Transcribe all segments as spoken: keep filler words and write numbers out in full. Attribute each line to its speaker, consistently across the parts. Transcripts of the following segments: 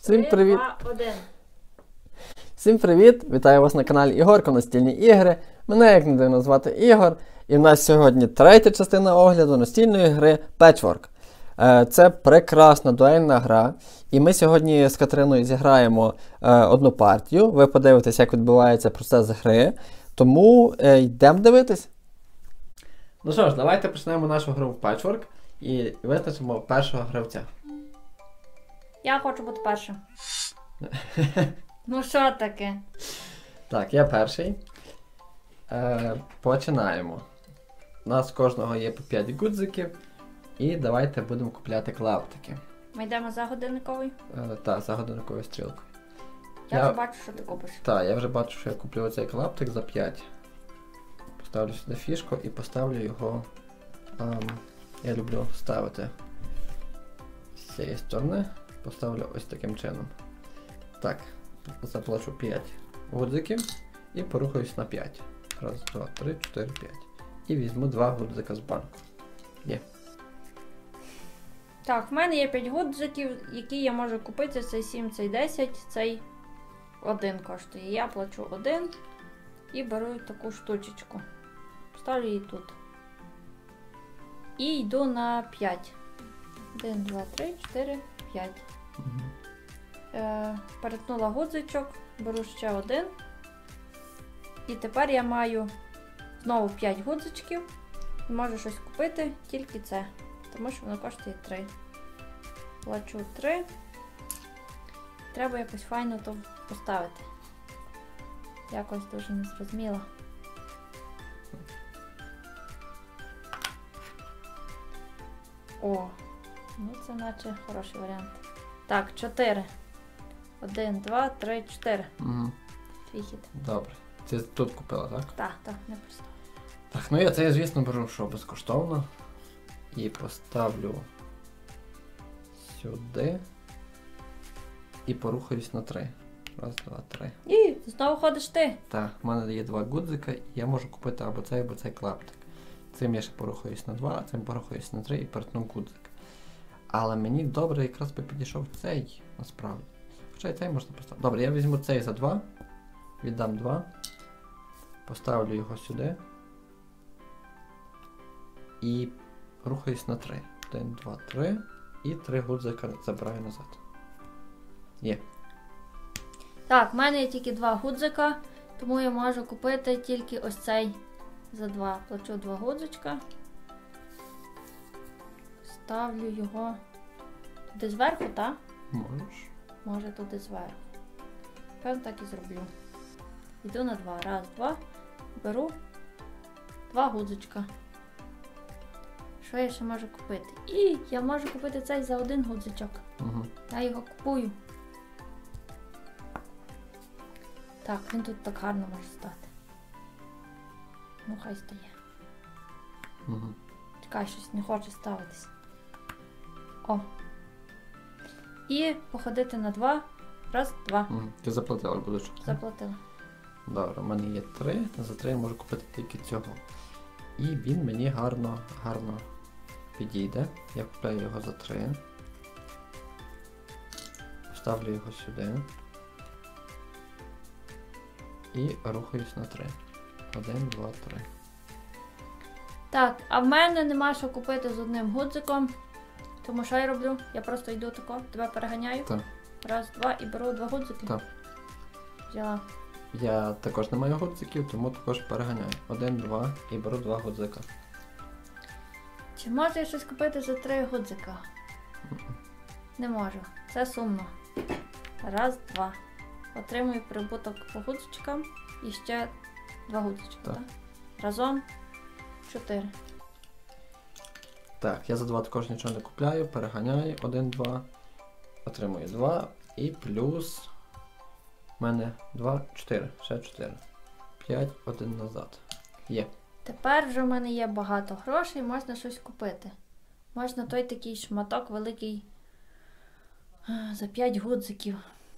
Speaker 1: Всім привіт!
Speaker 2: два, один.
Speaker 1: Всім привіт! Вітаю вас на каналі Ігорко Настільні ігри. Мене, як не дивно, звати Ігор. І в нас сьогодні третя частина огляду настільної гри Patchwork. Це прекрасна дуельна гра. І ми сьогодні з Катериною зіграємо одну партію. Ви подивитесь, як відбувається процес гри. Тому йдемо дивитись. Ну що ж, давайте почнемо нашу гру в Patchwork і визначимо першого гравця.
Speaker 2: Я хочу бути першим. Ну що таке?
Speaker 1: Так, я перший. Е, починаємо. У нас кожного є по п'ять гудзиків. І давайте будемо купляти клаптики.
Speaker 2: Ми йдемо за годинниковий?
Speaker 1: Е, так, за годинниковою стрілкою.
Speaker 2: Я,
Speaker 1: я
Speaker 2: вже бачу, що ти купиш.
Speaker 1: Так, я вже бачу, що я куплю оцей клаптик за п'ять. Поставлю сюди фішку і поставлю його. Ем, я люблю ставити з цієї сторони. Поставлю ось таким чином. Так, заплачу п'ять гудзиків і порухаюсь на п'ять. Раз, два, три, чотири, п'ять. І візьму два гудзика з банку. Є.
Speaker 2: Так, в мене є п'ять гудзиків, які я можу купити. Цей сім, цей десять, цей один коштує. Я плачу один і беру таку штучечку. Ставлю її тут. І йду на п'ять. один, два, три, чотири, п'ять.
Speaker 1: Угу.
Speaker 2: Е, перетнула гудзичок, беру ще один. І тепер я маю знову п'ять гудзичків. І можу щось купити, тільки це. Тому що воно коштує три. Плачу три. Треба якось файно то поставити. Якось дуже незрозуміло. О, ну це наче хороший варіант. Так, чотири. один, два, три, чотири.
Speaker 1: Угу.
Speaker 2: Твій хід.
Speaker 1: Добре. Ти тут купила, так?
Speaker 2: Так, так, не просто.
Speaker 1: Так, ну я це, звісно, беру, що безкоштовно. І поставлю сюди. І порухаюсь на три. Раз, два, три.
Speaker 2: І знову ходиш ти.
Speaker 1: Так, в мене є два гудзика, і я можу купити або цей, або цей клаптик. Цим я ще порухаюсь на два, а цим порухаюсь на три і перетну гудзик. Але мені добре якраз би підійшов цей, насправді. Хоча і цей можна поставити. Добре, я візьму цей за два. Віддам два. Поставлю його сюди. І рухаюсь на три. один, два, три. І три гудзика забираю назад. Є.
Speaker 2: Так, в мене є тільки два гудзика, тому я можу купити тільки ось цей за два. Плачу два гудзичка. Ставлю його туди зверху, так?
Speaker 1: Можеш.
Speaker 2: Може туди зверху. Певно так і зроблю. Йду на два. Раз, два. Беру два гудзичка. Що я ще можу купити? І я можу купити цей за один гудзичок.
Speaker 1: Угу.
Speaker 2: Я його купую. Так, він тут так гарно може стати. Ну, хай стає.
Speaker 1: Угу.
Speaker 2: Чекай, щось не хоче ставитись. О. І походити на два. Раз, два.
Speaker 1: Угу. Ти заплатила будочок?
Speaker 2: Заплатила.
Speaker 1: Добре, у мене є три. За три я можу купити тільки цього. І він мені гарно, гарно підійде. Я купляю його за три. Ставлю його сюди. І рухаюсь на три. Один, два, три.
Speaker 2: Так, а в мене нема що купити з одним гудзиком. Тому що я роблю? Я просто йду тако, тебе переганяю.
Speaker 1: Так.
Speaker 2: Раз, два і беру два гудзики.
Speaker 1: Так.
Speaker 2: Взяла.
Speaker 1: Я також не маю гудзиків, тому також переганяю. Один, два і беру два гудзика.
Speaker 2: Чи можу я щось купити за три гудзика? Не можу. Це сумно. Раз, два. Отримую прибуток по гудзичкам і ще два гудзичка.
Speaker 1: Так.
Speaker 2: Так? Разом чотири.
Speaker 1: Так, я за два також нічого не купляю, переганяю. Один, два. Отримую два. І плюс в мене два, чотири. Ще чотири. п'ять, один назад. Є.
Speaker 2: Тепер вже в мене є багато грошей, можна щось купити. Можна той такий шматок великий а, за п'ять гудзиків.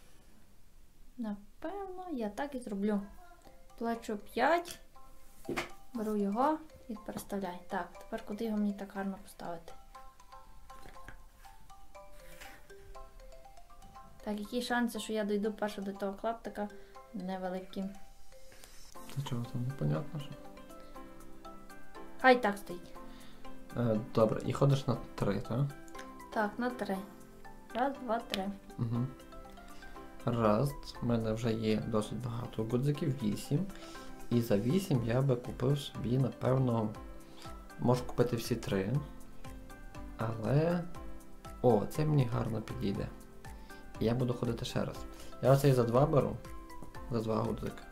Speaker 2: Напевно, я так і зроблю. Плачу п'ять, беру його і переставляю. Так, тепер куди його мені так гарно поставити? Так, які шанси, що я дойду перше до того клаптика, невеликі.
Speaker 1: Та чого там непонятно що?
Speaker 2: Хай так стоїть.
Speaker 1: Е, добре, і ходиш на три, так?
Speaker 2: Так, на три. Раз, два, три.
Speaker 1: Угу. Раз, в мене вже є досить багато гудзиків, вісім. І за вісім я би купив собі, напевно, можу купити всі три. Але... О, це мені гарно підійде. І я буду ходити ще раз. Я оцей за два беру. За два гудзика.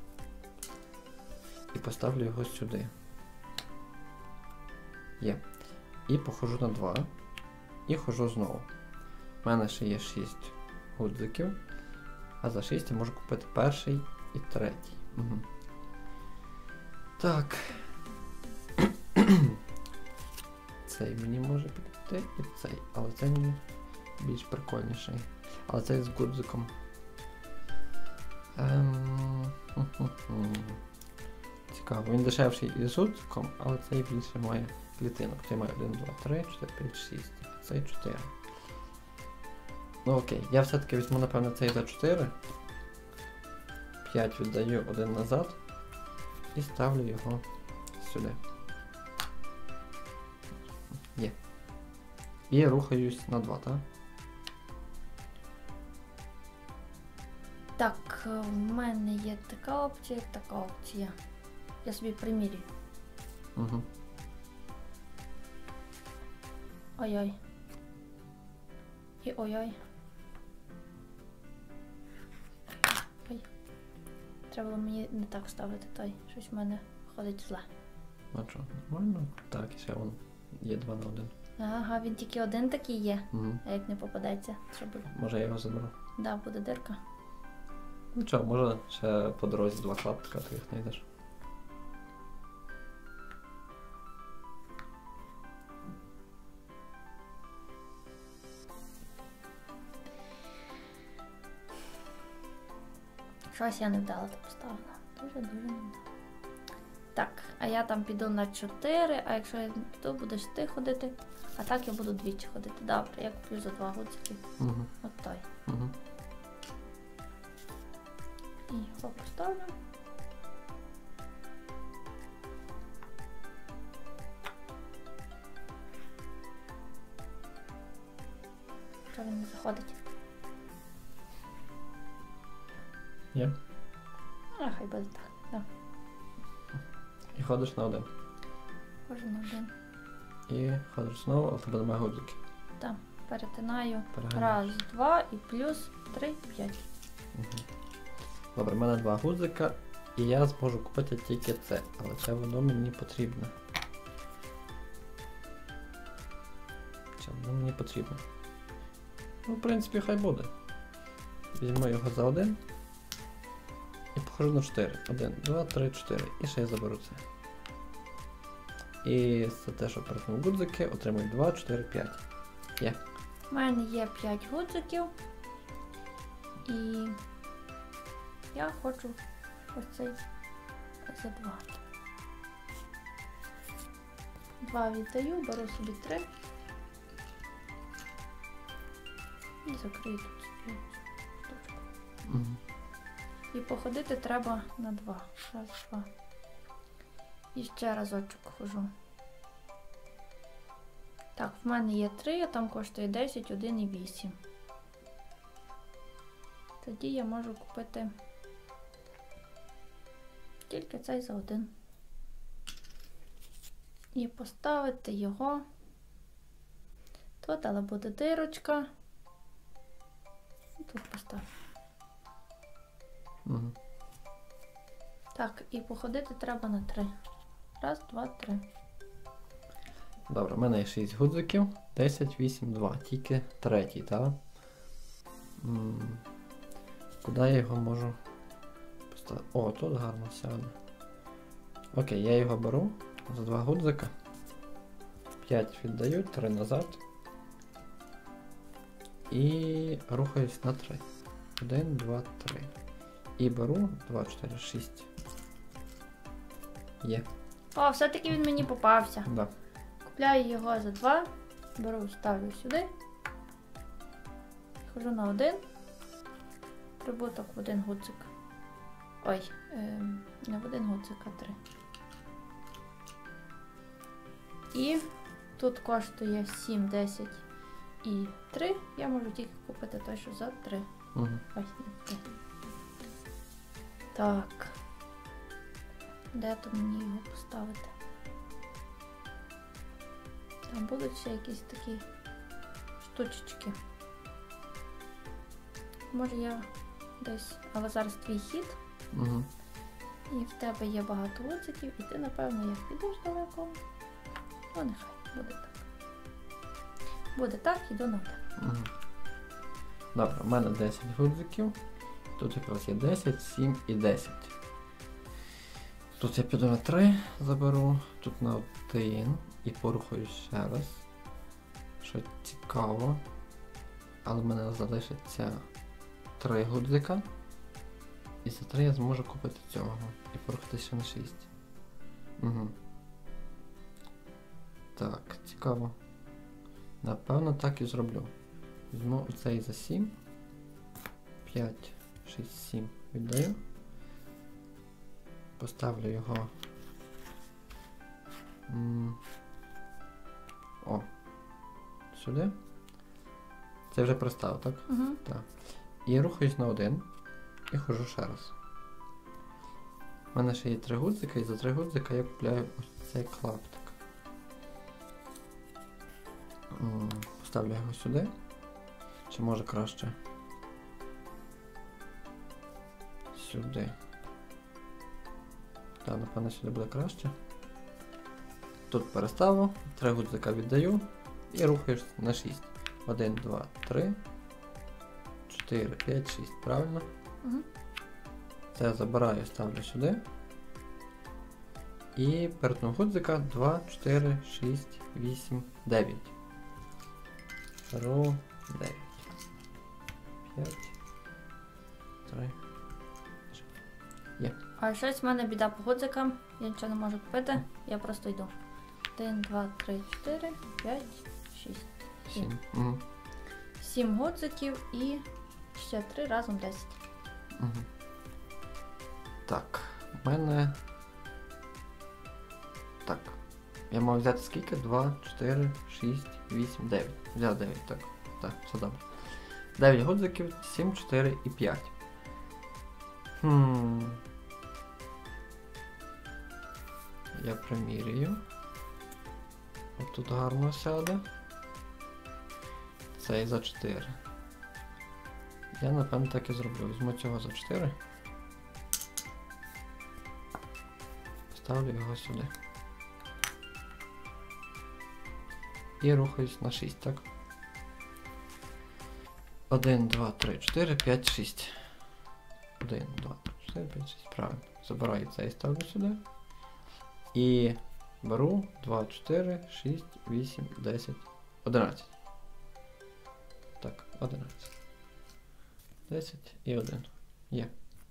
Speaker 1: І поставлю його сюди. Є. І походжу на два. І ходжу знову. У мене ще є шість гудзиків. А за шість я можу купити перший і третій. Угу. Так. Цей мені може підійти і цей. Але цей мені більш прикольніший. Але цей з гудзиком. Ем... Цікаво. Він дешевший із гудзиком, але цей більше має клітинок. Цей має один, два, три, чотири, п'ять, шість. А цей чотири. Ну окей, я все-таки візьму, напевно, цей за чотири. п'ять віддаю, один назад. І ставлю його сюди. Є. І рухаюсь на два, так?
Speaker 2: Так, в мене є така опція, така опція. Я собі примірюю.
Speaker 1: Угу.
Speaker 2: Ой-ой. І ой-ой. Ой. Треба було мені не так ставити той. Щось в мене ходить зле.
Speaker 1: Ну що, нормально? Так, і ще вон є два на один.
Speaker 2: Ага, він тільки один такий є.
Speaker 1: Угу.
Speaker 2: А як не попадеться, що буде?
Speaker 1: Може я його заберу.
Speaker 2: Да, буде дирка.
Speaker 1: Ну що, може ще по дорозі два клаптика, ти їх знайдеш.
Speaker 2: Щось я не вдала то поставила. Дуже-дуже не вдала. Так, а я там піду на чотири, а якщо я піду, будеш ти ходити. А так я буду двічі ходити. Добре, я куплю за два гудзики.
Speaker 1: Угу.
Speaker 2: От той.
Speaker 1: Угу.
Speaker 2: І його поставлю. Що він не заходить?
Speaker 1: Є.
Speaker 2: А, хай буде так. Да.
Speaker 1: І ходиш на один.
Speaker 2: Хожу на один.
Speaker 1: І ходиш знову, але тебе немає гудзиків.
Speaker 2: Так, перетинаю.
Speaker 1: Переганяєш.
Speaker 2: Раз, два і плюс три, п'ять.
Speaker 1: Угу. Добре, в мене два гудзика, і я зможу купити тільки це, але це воно мені потрібно. Це воно мені потрібно. Ну, в принципі, хай буде. Візьму його за один. І походжу на чотири. один, два, три, чотири. І ще я заберу це. І за те, що перетнув гудзики, отримую два, чотири, п'ять. Є.
Speaker 2: У мене є п'ять гудзиків. І я хочу ось цей за два. Два віддаю, беру собі три. І закрию тут собі штучку.
Speaker 1: Угу.
Speaker 2: І походити треба на два. Раз, два. І ще разочок хожу. Так, в мене є три, а там коштує десять, один і вісім. Тоді я можу купити тільки цей за один. І поставити його. Тут, але буде дирочка. І тут поставлю.
Speaker 1: Угу.
Speaker 2: Так, і походити треба на три. Раз, два, три.
Speaker 1: Добре, в мене є шість гудзиків. десять, вісім, два. Тільки третій, так? М-м. Куди я його можу поставити? О, тут гарно сяде. Окей, я його беру за два гудзика. п'ять віддаю, три назад. І рухаюсь на три. один, два, три. І беру два, чотири, шість. Є.
Speaker 2: О, все-таки він мені попався.
Speaker 1: Да.
Speaker 2: Купляю його за два. Беру, ставлю сюди. Хожу на один. прибуток в один гудзик. Ой, е, не в один гудзик, а три. І тут коштує сім, десять і три. Я можу тільки купити той, що за три.
Speaker 1: Угу.
Speaker 2: Ой, не три. Так. Де то мені його поставити? Там будуть ще якісь такі штучечки. Може я десь, але зараз твій хід.
Speaker 1: Угу.
Speaker 2: І в тебе є багато гудзиків, і ти, напевно, як підеш далеко. Ну, нехай, буде так. Буде так, іду на один.
Speaker 1: Угу. Добре, у мене десять гудзиків. Тут якраз є десять, сім і десять. Тут я піду на три, заберу, тут на один і порухаю ще раз. Що цікаво. Але в мене залишиться три гудзика. І за три я зможу купити цього. І порухати ще на шість. Угу. Так, цікаво. Напевно, так і зроблю. Візьму оцей за сім. п'ять, шість, сім віддаю. Поставлю його. М О. Сюди. Це вже пристав, так?
Speaker 2: Угу.
Speaker 1: Так. І рухаюсь на один. І ходжу ще раз. У мене ще є три гудзика, і за три гудзика я купляю ось цей клаптик. М Поставлю його сюди. Чи може краще? Сюди. Так, напевно, сюди буде краще. Тут переставу, три гудзика віддаю і рухаєш на шість. один, два, три, чотири, п'ять, шість. Правильно?
Speaker 2: Угу.
Speaker 1: Це забираю, ставлю сюди. І перетну гудзика два, чотири, шість, вісім, дев'ять. Беру дев'ять. п'ять, три. Є.
Speaker 2: А щось в мене біда по гудзикам. Я нічого не можу купити. Я просто йду. один, два, три, чотири, п'ять, шість.
Speaker 1: сім. Угу.
Speaker 2: сім гудзиків і ще три разом десять.
Speaker 1: Угу. Так, в мене... Так. Я мав взяти скільки? два, чотири, шість, вісім, дев'ять. Взяв дев'ять, так. Так, все добре. дев'ять гудзиків, сім, чотири і п'ять. Хм. Я примірюю. От тут гарно сяде. Цей за чотири. Я, напевно, так і зроблю. Візьму цього за чотири. Ставлю його сюди. І рухаюсь на шість, так? один, два, три, чотири, п'ять, шість. один, два, три, чотири, п'ять, шість. Правильно. Забираю цей, ставлю сюди. І беру два, чотири, шість, вісім, десять, одинадцять. Так, одинадцять. десять і один. Є.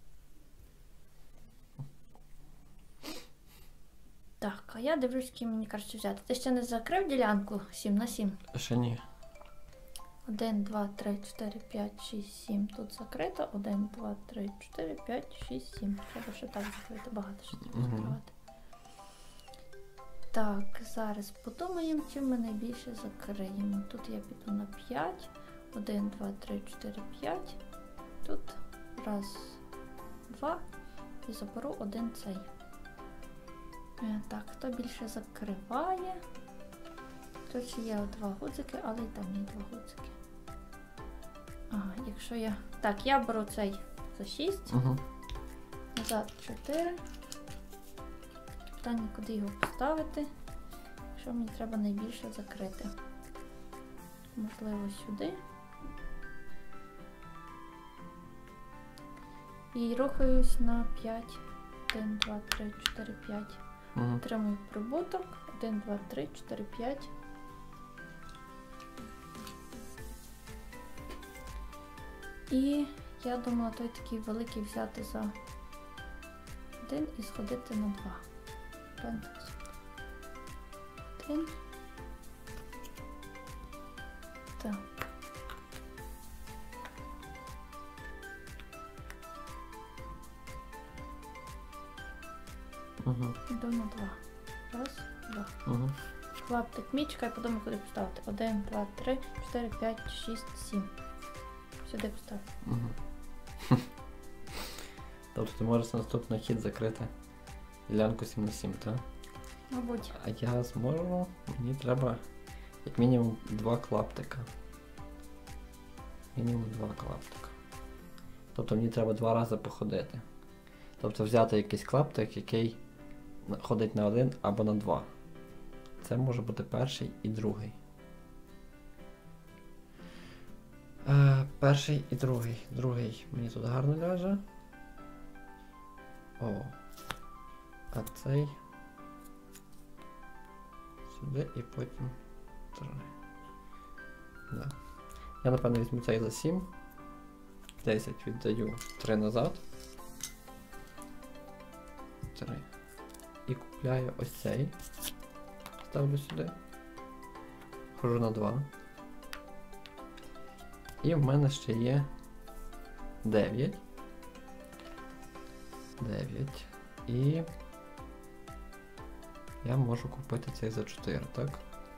Speaker 2: Так, а я дивлюсь, який мені краще взяти. Ти ще не закрив ділянку сім на сім?
Speaker 1: Ще ні.
Speaker 2: один, два, три, чотири, п'ять, шість, сім. Тут закрито. один, два, три, чотири, п'ять, шість, сім. Треба ще так закрити. Багато ще треба
Speaker 1: Мгм.
Speaker 2: закривати. Так, зараз подумаємо, чим ми найбільше закриємо. Тут я піду на п'ять. один, два, три, чотири, п'ять. Тут раз, два. І заберу один цей. Е, Так, хто більше закриває? Тут ще є два гудзики, але і там є два гудзики. Ага, якщо я... Так, я беру цей за шість.
Speaker 1: Угу.
Speaker 2: Назад чотири. Питання, куди його поставити. Якщо мені треба найбільше закрити. Можливо, сюди. І рухаюсь на п'ять. один, два, три, чотири, п'ять.
Speaker 1: Угу.
Speaker 2: Отримую прибуток. один, два, три, чотири, п'ять. І я думала той такий великий взяти за один і сходити на два. Пентакс. Один. Так.
Speaker 1: Угу.
Speaker 2: Йду на два. Раз, два.
Speaker 1: Угу.
Speaker 2: Клаптик мічка і подумай, куди поставити. Один, два, три, чотири, п'ять, шість, сім. Сюди поставити.
Speaker 1: Угу. Тобто ти можеш наступний хід закрити ділянку сім на сім, так?
Speaker 2: Мабуть.
Speaker 1: А я зможу, мені треба як мінімум два клаптика. Мінімум два клаптика. Тобто мені треба два рази походити. Тобто взяти якийсь клаптик, який ходить на один або на два. Це може бути перший і другий. Е, перший і другий. Другий мені тут гарно ляже. О. А цей сюди і потім три. Да. Я напевно візьму цей за сім. десять віддаю три назад. три. І купляю ось цей. Ставлю сюди. Хожу на два. І в мене ще є дев'ять. дев'ять. І я можу купити цей за чотири, так?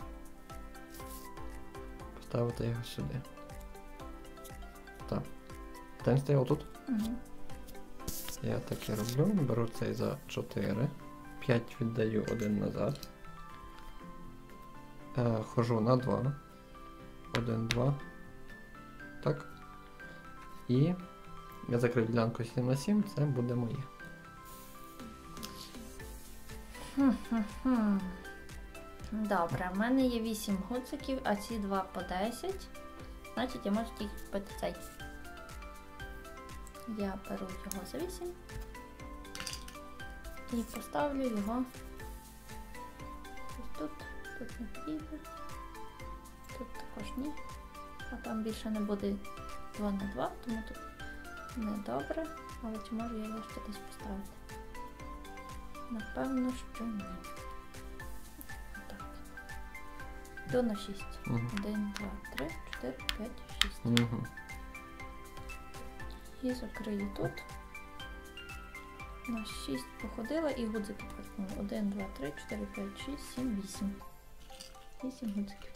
Speaker 1: Поставити його сюди. Так. Ten стояв тут?
Speaker 2: Угу.
Speaker 1: Я так і роблю. Беру цей за чотири. п'ять віддаю, один назад. Е, хожу на два. один, два. Так. І я закрив ділянку сім на сім, це буде моє.
Speaker 2: Хм-хм-хм. Добре, в мене є вісім гудзиків, а ці два по десять. Значить, я можу тільки купити цей. Я беру його за вісім і поставлю його ось тут. Тут не підійде. Тут також ні. А там більше не буде два на два, тому тут не добре. Але чи можу я його ще десь поставити? Напевно, що ні. Отак. Йду на шість.
Speaker 1: Угу.
Speaker 2: один, два, три, чотири, п'ять, шість.
Speaker 1: Угу.
Speaker 2: І закрию тут. На шість походила і гудзики торкнула. один, два, три, чотири, п'ять, шість, сім, вісім. вісім гудзиків.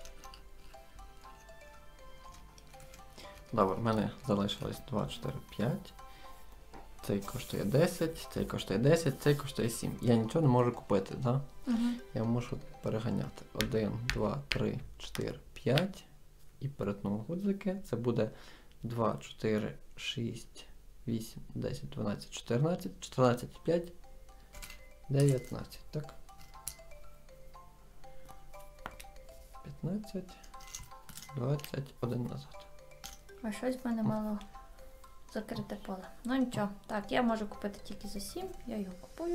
Speaker 1: Добре, в мене залишилось два, чотири, п'ять. Цей коштує десять, цей коштує десять, цей коштує сім. Я нічого не можу купити, так? Да?
Speaker 2: Угу.
Speaker 1: Я можу переганяти. один, два, три, чотири, п'ять. І перетнув гудзики. Це буде два, чотири, шість, вісім, десять, дванадцять, чотирнадцять, чотирнадцять, п'ять, дев'ятнадцять, так? п'ятнадцять, двадцять, один назад.
Speaker 2: А щось в мене мало закрите поле. Ну нічого. Так, я можу купити тільки за сім. Я його купую.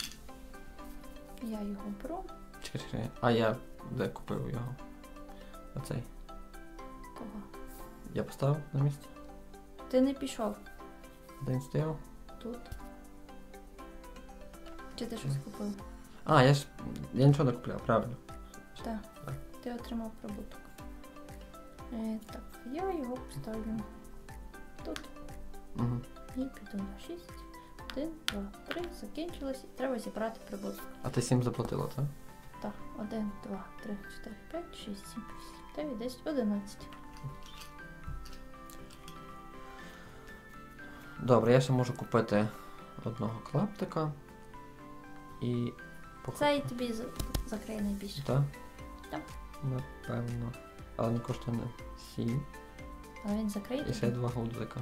Speaker 2: Я його беру.
Speaker 1: Чекай, чекай. А я де купив його? Оцей.
Speaker 2: Кого?
Speaker 1: Я поставив на місце.
Speaker 2: Ти не пішов.
Speaker 1: Де він стояв?
Speaker 2: Тут. Чи ти щось купив?
Speaker 1: А, я ж. Я нічого не купляв, правильно.
Speaker 2: Так.
Speaker 1: Так.
Speaker 2: Ти отримав прибуток. Е, так, я його поставлю тут.
Speaker 1: Угу.
Speaker 2: І піду на шість. один, два, три. Закінчилось. І треба зібрати прибуток.
Speaker 1: А ти сім заплатила, так?
Speaker 2: Так, один, два, три, чотири, п'ять, шість, сім, вісім, дев'ять, десять, одинадцять.
Speaker 1: Добре, я ще можу купити одного клаптика. І
Speaker 2: Цей тобі з- закриє найбільше.
Speaker 1: Так?
Speaker 2: Так.
Speaker 1: Напевно. Але він коштує не сім.
Speaker 2: Але він закриє
Speaker 1: І ще
Speaker 2: тобі.
Speaker 1: два гудзика.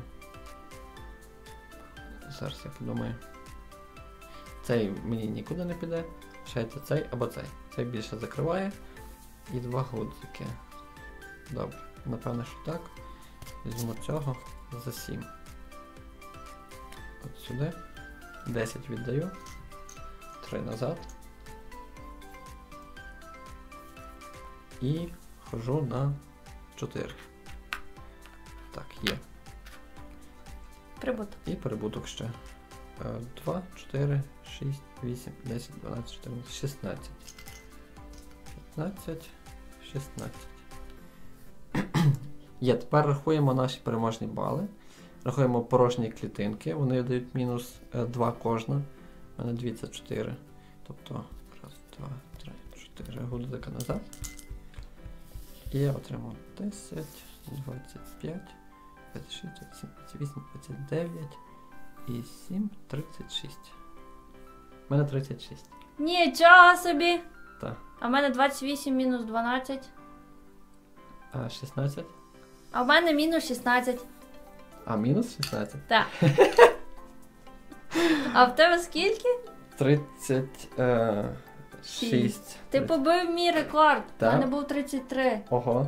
Speaker 1: Зараз я подумаю. Цей мені нікуди не піде. Ще це цей або цей. Цей більше закриває. І два гудзики. Добре. Напевно, що так. Візьму цього за сім. От сюди. десять віддаю. три назад. І хожу на чотири. Так, є.
Speaker 2: Прибуток.
Speaker 1: І прибуток ще. два, чотири, шість, вісім, десять, дванадцять, чотирнадцять, шістнадцять. п'ятнадцять, шістнадцять. Є, тепер рахуємо наші переможні бали. Рахуємо порожні клітинки. Вони дають мінус два кожна. У мене дві це чотири. Тобто, раз, два, три, чотири гудзика назад. І я отримав десять, двадцять п'ять, двадцять шість, двадцять сім, двадцять вісім, двадцять дев'ять і сім, тридцять шість. У мене тридцять шість.
Speaker 2: Нічого собі!
Speaker 1: Так.
Speaker 2: А в мене двадцять вісім мінус дванадцять.
Speaker 1: А шістнадцять?
Speaker 2: А в мене мінус шістнадцять.
Speaker 1: А мінус шістнадцять?
Speaker 2: Так. А в тебе скільки?
Speaker 1: тридцять шість.
Speaker 2: Ти побив мій рекорд. У
Speaker 1: Так.
Speaker 2: мене був тридцять три.
Speaker 1: Ого.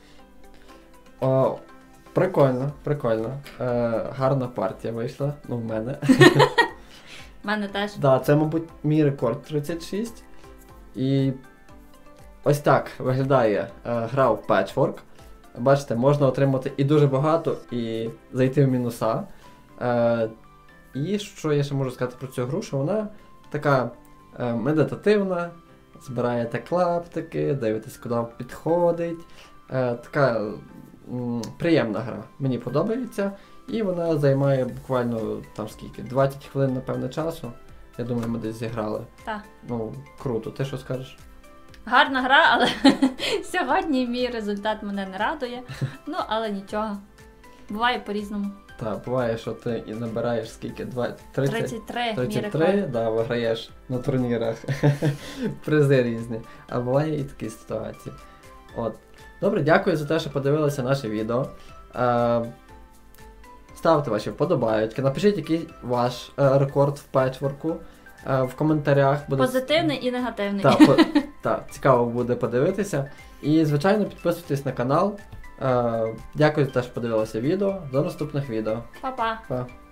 Speaker 1: О, прикольно, прикольно. Е, гарна партія вийшла. Ну, в мене.
Speaker 2: У мене теж.
Speaker 1: Так, да, це, мабуть, мій рекорд тридцять шість. І ось так виглядає е, гра в Patchwork. Бачите, можна отримати і дуже багато, і зайти в мінуса. Е, і що я ще можу сказати про цю гру, що вона така е, медитативна, збираєте клаптики, дивитесь, куди вам підходить. Е, така м, приємна гра. Мені подобається. І вона займає буквально там скільки, двадцять хвилин, напевне, часу. Я думаю, ми десь зіграли.
Speaker 2: Так.
Speaker 1: Ну, круто. Ти що скажеш?
Speaker 2: Гарна гра, але сьогодні мій результат мене не радує. Ну, але нічого. Буває по-різному.
Speaker 1: Так, буває, що ти і набираєш скільки? двадцять, тридцять,
Speaker 2: тридцять три, мій
Speaker 1: тридцять три,
Speaker 2: рекорд.
Speaker 1: да, виграєш на турнірах. Призи різні. А буває і такі ситуації. От. Добре, дякую за те, що подивилися наше відео. Е, ставте ваші вподобайки, напишіть, який ваш е, рекорд в петчворку е, в коментарях. Буде...
Speaker 2: Позитивний і негативний.
Speaker 1: Так, по... та, цікаво буде подивитися. І, звичайно, підписуйтесь на канал. Е, дякую за те, що подивилися відео. До наступних відео.
Speaker 2: Па-па.
Speaker 1: Па.